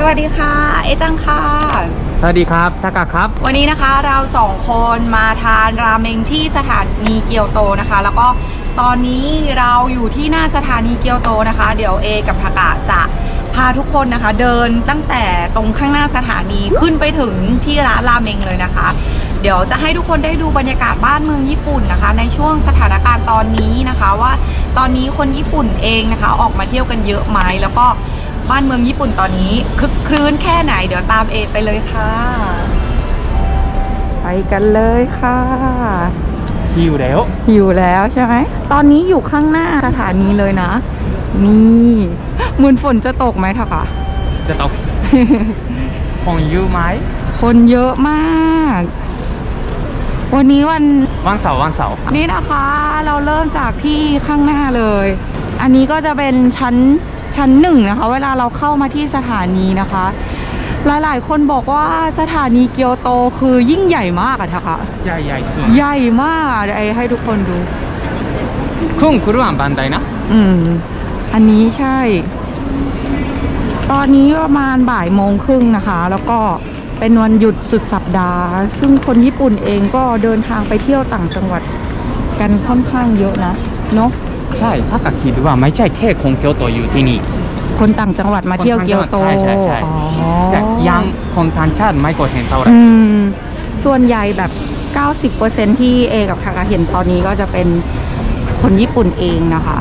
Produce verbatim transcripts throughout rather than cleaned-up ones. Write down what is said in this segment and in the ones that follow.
วัสดีค่ะเอจังค่ะสวัสดีครับทากะครับวันนี้นะคะเราสองคนมาทานราเมงที่สถานีเกียวโตนะคะแล้วก็ตอนนี้เราอยู่ที่หน้าสถานีเกียวโตนะคะเดี๋ยวเอกับทากะจะพาทุกคนนะคะเดินตั้งแต่ตรงข้างหน้าสถานีขึ้นไปถึงที่ร้านราเมงเลยนะคะเดี๋ยวจะให้ทุกคนได้ดูบรรยากาศบ้านเมืองญี่ปุ่นนะคะในช่วงสถานการณ์ตอนนี้นะคะว่าตอนนี้คนญี่ปุ่นเองนะคะออกมาเที่ยวกันเยอะไหมแล้วก็บ้านเมืองญี่ปุ่นตอนนี้คึกครื้นแค่ไหนเดี๋ยวตามเอไปเลยค่ะไปกันเลยค่ะหิวแล้วหิวแล้วใช่ไหมตอนนี้อยู่ข้างหน้าสถานีเลยนะนี่เหมือนฝนจะตกไหมท่ะคะจะตก คนเยอะไหมคนเยอะมากวันนี้วันวันเสาร์วันเสาร์นี่นะคะเราเริ่มจากที่ข้างหน้าเลยอันนี้ก็จะเป็นชั้นชั้นหนึ่งนะคะเวลาเราเข้ามาที่สถานีนะคะหลายๆคนบอกว่าสถานีเกียวโตคือยิ่งใหญ่มากอะท่ะค่ะใหญ่ใหญ่สุดใหญ่มากไอให้ทุกคนดูครึ่งครึ่งบันไดนะอืมอันนี้ใช่ตอนนี้ประมาณบ่ายโมงครึ่งนะคะแล้วก็เป็นวันหยุดสุดสัปดาห์ซึ่งคนญี่ปุ่นเองก็เดินทางไปเที่ยวต่างจังหวัดกันค่อนข้างเยอะนะเนาะใช่ถ้ากะคิดว่าไม่ใช่แค่คนเกียวโตอยู่ที่นี่คนต่างจังหวัดมาเที่ยวเกียวโตใช่ใช่ใช่แต่ยังคนต่างชาติไม่ก็เห็นเท่าไหร่ส่วนใหญ่แบบ เก้าสิบเปอร์เซ็นต์ ที่เอกับทากะเห็นตอนนี้ก็จะเป็นคนญี่ปุ่นเองนะคะ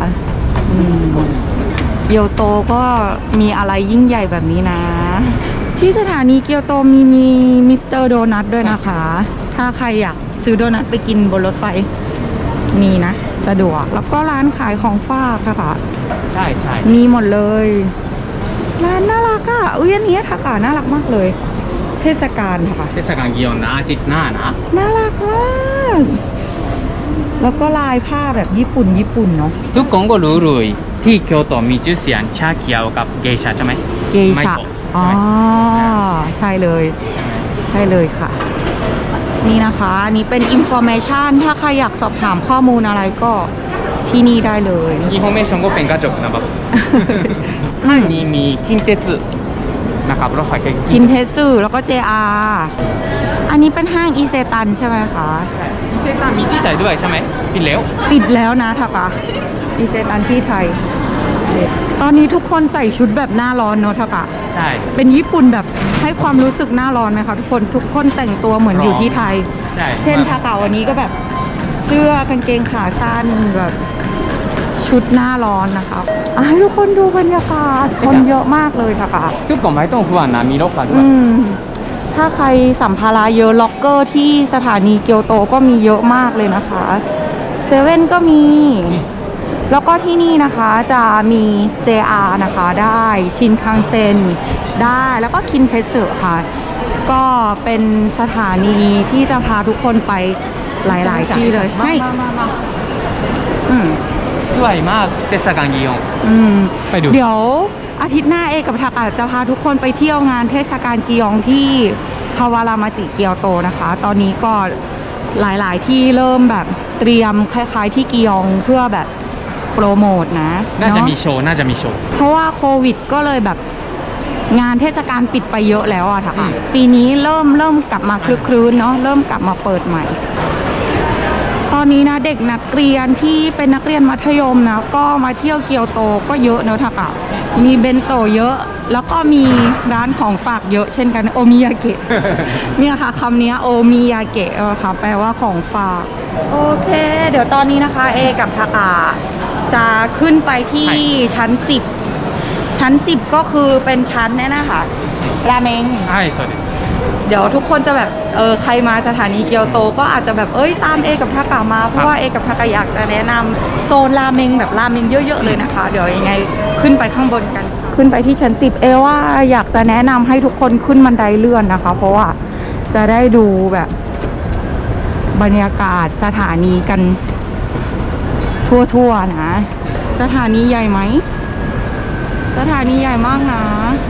เกียวโตก็มีอะไรยิ่งใหญ่แบบนี้นะที่สถานีเกียวโตมีมีมิสเตอร์โดนัทด้วยนะคะถ้าใครอยากซื้อโดนัทไปกินบนรถไฟมีนะสะดวกแล้วก็ร้านขายของฝากค่ะใช่ใช่มีหมดเลยร้านน่ารักอ่ะอุ้ยอันนี้ทากะน่ารักมากเลยเทศกาลค่ะเทศกาลเกียวนะอาทิตย์หน้านะน่ารักมากแล้วก็ลายผ้าแบบญี่ปุ่นญี่ปุ่นเนาะทุกคนก็รู้เลยที่เกียวโตมีชื่อเสียงชาเขียวกับเกชาใช่ไหมเกชาอ๋อใช่เลยใช่เลยค่ะนี่นะคะอันนี้เป็นอินโฟเมชันถ้าใครอยากสอบถามข้อมูลอะไรก็ที่นี่ได้เลยอินโฟเมชันก็เป็นกระจกนะครับห้างนี้มีคินเทสึนะครับรถไฟคินเทสึแล้วก็ เจ อาร์ อันนี้เป็นห้างอิเซตันใช่ไหมคะอิเซตันมีที่ไทยด้วยใช่ไหมปิดแล้วปิดแล้วนะทากะอิเซตันที่ไทยตอนนี้ทุกคนใส่ชุดแบบหน้าร้อนเนาะทากะใช่เป็นญี่ปุ่นแบบให้ความรู้สึกหน้าร้อนไหมคะทุกคนทุกคนแต่งตัวเหมือนอยู่ที่ไทยใช่เช่นทากะวันนี้ก็แบบเสื้อกางเกงขาสั้นแบบชุดหน้าร้อนนะคะให้ทุกคนดูบรรยากาศคนเยอะมากเลยค่ะค่ะทุกคนไม่ต้องห่วงนะมีรถคันด้วยถ้าใครสัมภาระเยอะล็อกเกอร์ที่สถานีเกียวโตก็มีเยอะมากเลยนะคะเซเว่นก็มีแล้วก็ที่นี่นะคะจะมี เจ อาร์ นะคะได้ชินคังเซ็นได้แล้วก็คินเทสึค่ะก็เป็นสถานีที่จะพาทุกคนไปหลายๆที่เลยให้อืมสวยมากเทศกาลกิโยไปดูเดี๋ยวอาทิตย์หน้าเอกับทากะจะพาทุกคนไปเที่ยวงานเทศกาลกิยองที่คาวารามาจิเกียวโตนะคะตอนนี้ก็หลายๆที่เริ่มแบบเตรียมคล้ายๆที่กิยองเพื่อแบบโปรโมทนะน่าจะมีโชว์น่าจะมีโชว์เพราะว่าโควิดก็เลยแบบงานเทศกาลปิดไปเยอะแล้วอะค่ะปีนี้เริ่มเริ่มกลับมาคลึกครื้นเนาะเริ่มกลับมาเปิดใหม่ตอนนี้นะเด็กนักเรียนที่เป็นนักเรียนมัธยมนะก็มาเที่ยวเกียวโตก็เยอะเนอะทากะมีเบนโตเยอะแล้วก็มีร้านของฝากเยอะเช่นกันโอมิยาเกะเนี่ยค่ะคำนี้โอมิยาเกะค่ะแปลว่าของฝากโอเคเดี๋ยวตอนนี้นะคะเอกับทากะจะขึ้นไปที่ชั้นสิบชั้นสิบก็คือเป็นชั้นเนี่ยนะคะราเมงใช่สวัสดีเดี๋ยวทุกคนจะแบบเออใครมาสถานีเกียวโตก็อาจจะแบบเอ้ยตามเอกับทากะมาเพราะว่าเอกับทากะอยากจะแนะนำโซนราเมงแบบราเมงเยอะๆเลยนะคะเดี๋ยวยังไงขึ้นไปข้างบนกันขึ้นไปที่ชั้นสิบเอว่าอยากจะแนะนำให้ทุกคนขึ้นบันไดเลื่อนนะคะเพราะว่าจะได้ดูแบบบรรยากาศสถานีกันทั่วๆนะสถานีใหญ่ไหมสถานีใหญ่มากนะ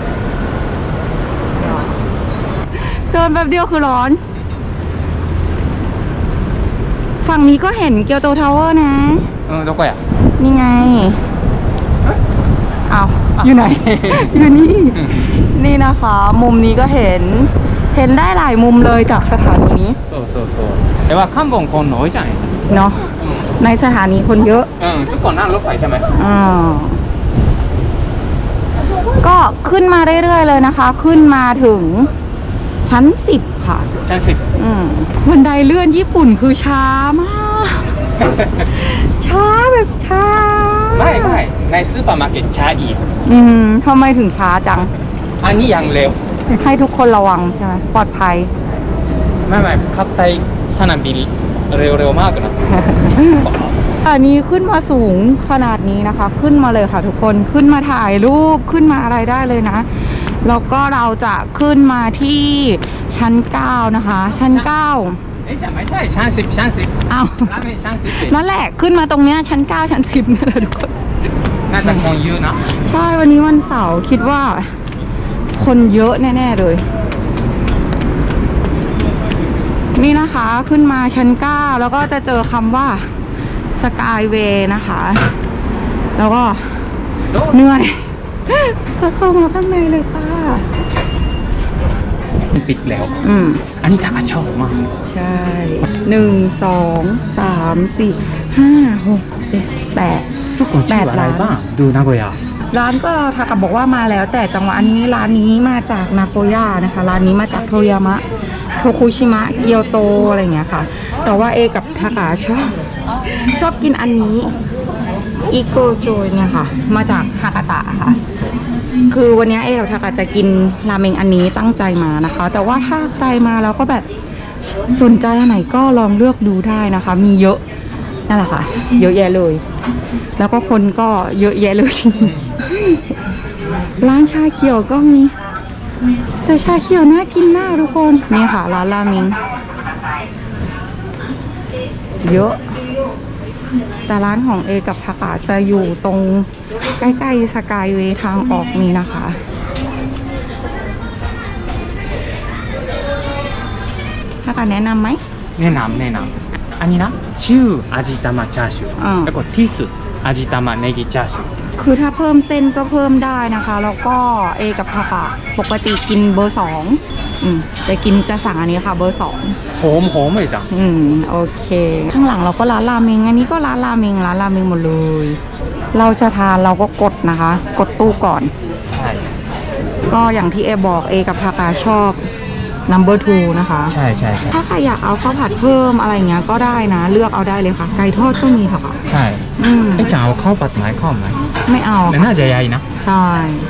เดินแบบเดียวคือร้อนฝั่งนี้ก็เห็นเกียวโตทาวเวอร์นะเออตรงไหนอ่ะนี่ไงอ้าวอยู่ไหนอยู่นี่นี่นะนะคะ มุมนี้ก็เห็นเห็นได้หลายมุมเลยจากสถานีนี้そうそうそうแต่ว่าข้างบนคนน้อยจังเนาะในสถานีคนเยอะอืมทุกคนนั่งรถไฟใช่ไหมอ่าก็ขึ้นมาเรื่อยๆเลยนะคะขึ้นมาถึงชั้นสิบค่ะชั้นสิบอืมบันไดเลื่อนญี่ปุ่นคือช้ามากช้าแบบช้าไม่ไม่ในซูเปอร์มาร์เก็ตช้าอีกอืมทำไมถึงช้าจังอันนี้ยังเร็วให้ทุกคนระวังใช่ไหมปลอดภัยไม่ไม่ขับไทยสนามบินเร็วๆมากนะอันนี้ขึ้นมาสูงขนาดนี้นะคะขึ้นมาเลยค่ะทุกคนขึ้นมาถ่ายรูปขึ้นมาอะไรได้เลยนะแล้วก็เราจะขึ้นมาที่ชั้นเก้านะคะชั้นเก้าเอ๊ะจะไม่ใช่ชั้นสิบชั้นสิบอ้าวชั้นสิบนั่นแหละขึ้นมาตรงเนี้ยชั้นเก้าชั้นสิบนี่แหละทุกคนน่าจะคนเยอะนะใช่วันนี้วันเสาร์คิดว่าคนเยอะแน่ๆเลยนี่นะคะขึ้นมาชั้นเก้าแล้วก็จะเจอคำว่าสกายเวย์นะคะแล้วก็เหนื่อยก็เข้ามาข้างในเลยค่ะปิดแล้วอืมอันนี้ทักชอบมากใช่หนึ่งสองสามสี่ห้าหกเจ็ดแปดทุกคนชื่ออะไรบ้างดูนาโกย่าร้านก็ทากับบอกว่ามาแล้วแต่จังหวะนี้ร้านนี้มาจากนาโกย่านะคะร้านนี้มาจากโทยามะโทคุชิมะเกียวโตอะไรอย่างเงี้ยค่ะแต่ว่าเอกับทากะชอบชอบกินอันนี้อิโกโจยเนี่ยค่ะมาจากฮากาตะค่ะคือวันนี้เอกับทากะจะกินราเมงอันนี้ตั้งใจมานะคะแต่ว่าถ้าใครมาแล้วก็แบบสนใจอันไหนก็ลองเลือกดูได้นะคะมีเยอะนั่นแหละค่ะเยอะแยะเลยแล้วก็คนก็เยอะแยะเลยจริงร้านชาเขียวก็มีแต่ชาเขียวน่ากินมากทุกคนนี่ค่ะร้านราเมงเยอะแต่ร้านของเอกับทากะจะอยู่ตรงใกล้ๆสกายเวย์ทางออกนี้นะคะทากะแนะนำไหมแนะนำแนะนำอันนี้นะชื่ออาจิตามะชาชูแล้วก็ที่สุดอาจิตามะเนกิชาชูคือถ้าเพิ่มเส้นก็เพิ่มได้นะคะแล้วก็เอกับทากะปกติกินเบอร์สองอืมจะกินจะสั่งอันนี้ค่ะเบอร์สองหอมหอมเลยจ้ะอืมโอเคข้างหลังเราก็ร้านราเมงอันนี้ก็ร้านราเมงร้านราเมงหมดเลยเราจะทานเราก็กดนะคะกดตู้ก่อนใช่ก็อย่างที่เอบอกเอกับทากะชอบnumber two นะคะใช่ใช่ถ้าใครอยากเอาข้าวผัดเพิ่มอะไรเงี้ยก็ได้นะเลือกเอาได้เลยค่ะไก่ทอดก็มีค่ะใช่อืมไอ้จะเอาข้าวผัดไหมข้าวไหมไม่เอาแต่น่าจะใหญ่นะใช่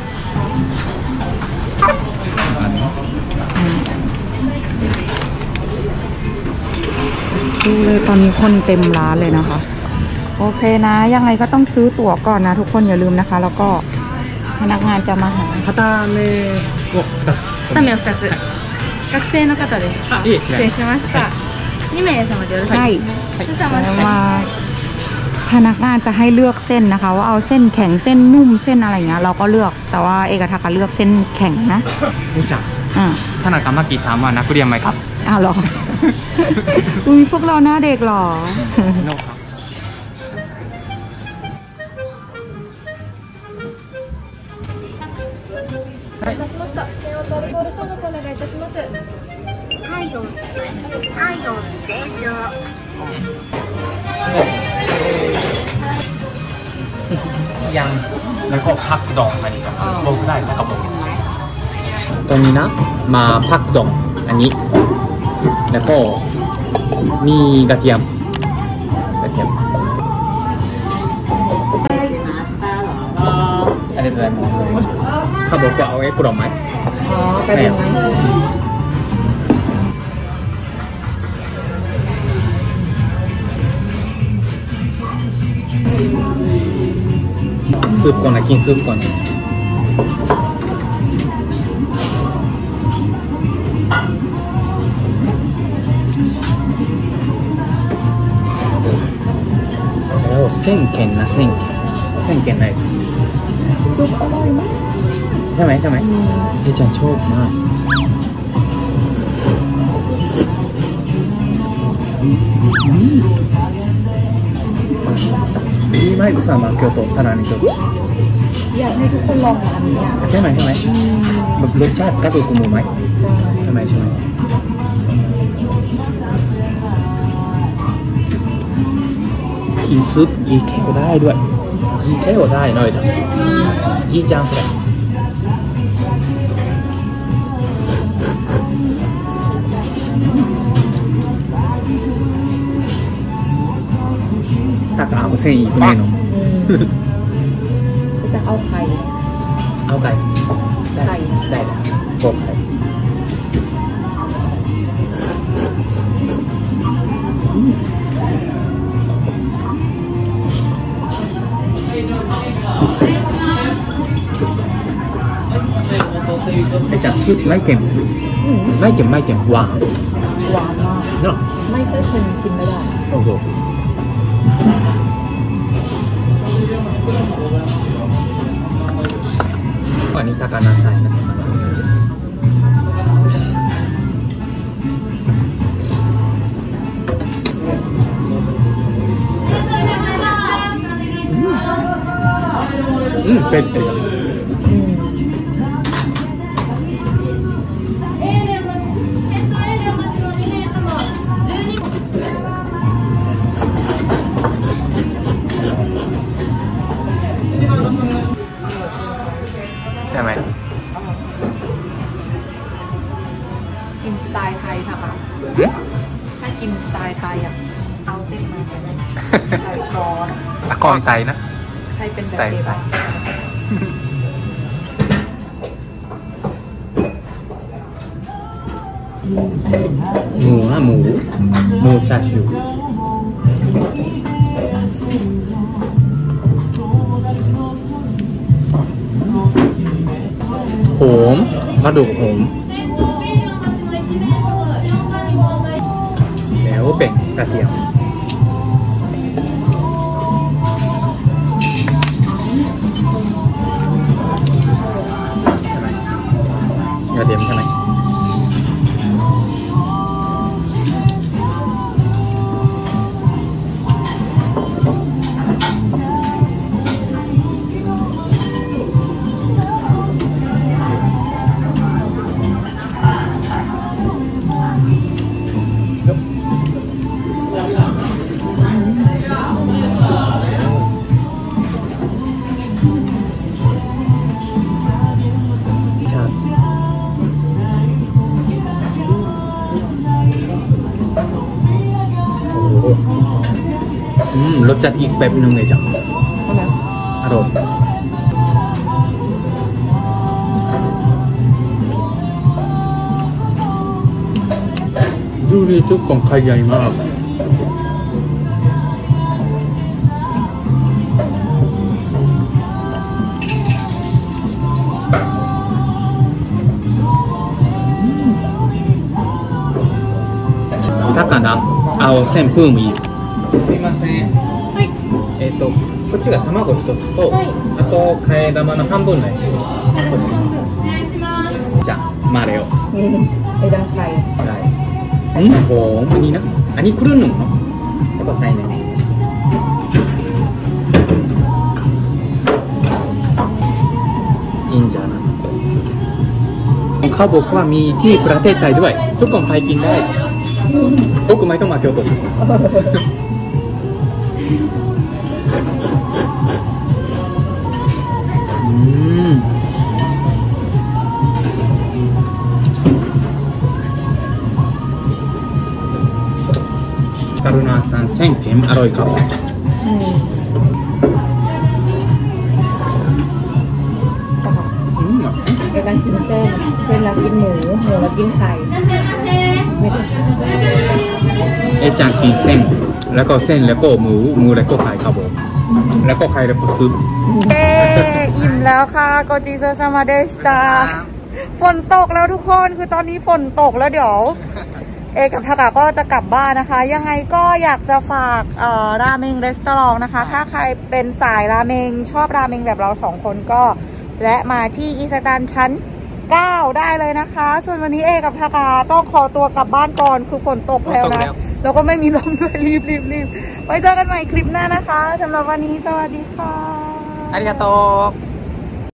ดูเลยตอนนี้คนเต็มร้านเลยนะคะโอเคนะยังไงก็ต้องซื้อตั๋วก่อนนะทุกคนอย่าลืมนะคะแล้วก็พนักงานจะมาหา片目を片目をふたつ学生の方です失礼しましたに名様でよろしいですかมาพนักงานจะให้เลือกเส้นนะคะว่าเอาเส้นแข็งเส้นนุ่มเส้นอะไรเงี้ยเราก็เลือกแต่ว่าเอกทากะเลือกเส้นแข็งนะนี่จ้ะอ่าท่านอากามากิถามว่านักเรียนไหมครับอ้าวหรออุ้ยพวกเราหน้าเด็กหรอโนครับยังแล้วก็พักดองอันนี้ครับบอกได้นะครับผมตรงนี้นะมาพักดองอันนี้แล้วก็มีกระเทียมกระเทียมอันนี้อะไรมั้งเขาบอกว่าเอาไอ้กล่องไหมอ๋อกระเทียมスープコーナー、金スープコーナー。โอ้เส้นเข็นนะเส้นเข็นเส้นเข็นอะไรใช่ไหมใช่ไหมเอจันชอบมากマイクさんは京都、さらに京都。 อยากให้ทุกคนลองร้านนี้ใช่ไหมใช่ไหมแบบรสชาติกาโตกุโมะไหมใช่ไหมใช่ไหมกินซุปยีแค่ก็ได้ด้วยยีแค่ก็ได้น้อยจังยีจังเลยตักเอาเส้นอีกไม่เนาะจะเอาไข่เอาไก่ได้ได้ได้บอกไข่ไอ้จากซุปไม่เค็มไม่เค็มไม่เค็มหวานหวานมากเนาะไม่ค่อยเค็มกินไม่ได้โอ้โหอันนี้ตากานาไซนะอืมเป็ดเป็ดใช่ไหมกินสไตล์ไทยค่ะป่ะถ้ากินสไตล์ไทยอ่ะเอาเส้นมาใส่ช้อนตะกอนไตนะใช่เป็นแบบนี้ป่ะหมูนะหมูหมูชาชูหอมกระดูกหอมแล้วเป็นกระเทียมกระเทียมใช่ไหมอืมรสจัดอีกแบบหนึ่งเลยจ้ะอร่อยดูดิจุกของไข่ใหญ่มากถ้ากันนะเอาเส้นเพิ่มอีกすみません。はい。えっとこっちが卵一つと、はい、あと替え玉の半分のやつ。こっち。お願いします。じゃあมาเร็วไอ้ดังไข่ได้อืมหอมอันนี้นะอันนี้ครึ่งหนึ่งเนาะแล้วก็ใส่ในนี้いいんじゃないเขาบอกว่ามีที่ประเทศไทยด้วยทุกคนไปกินได้僕毎度負けようとうんカルナーさんせんけんอร่อยครับเดี๋ยวกันกินเส้นเส้นแล้วกินหมูหมูแล้วกินไข่เอจังกินเส้นแล้วก็เส้นแล้วก็หมูหมูแล้วก็ไข่ครับผมแล้วก็ไข่แล้วก็ซุปเอ๊อิ่มแล้วค่ะโกจิโซซามาเดสตาฝนตกแล้วทุกคนคือตอนนี้ฝนตกแล้วเดี๋ยวเอกับทากาก็จะกลับบ้านนะคะยังไงก็อยากจะฝากเอ่อราเมงรีสอร์ทนะคะถ้าใครเป็นสายราเมงชอบราเมงแบบเราสองคนก็แวะมาที่อิสตันชั้นเก้าได้เลยนะคะส่วนวันนี้เอกับทากาต้องขอตัวกลับบ้านก่อนคือฝนตกแล้วนะแล้วก็ไม่มีลมด้วยรีบรีบรีบไว้เจอกันใหม่คลิปหน้านะคะสำหรับวันนี้สวัสดีค่ะありがとう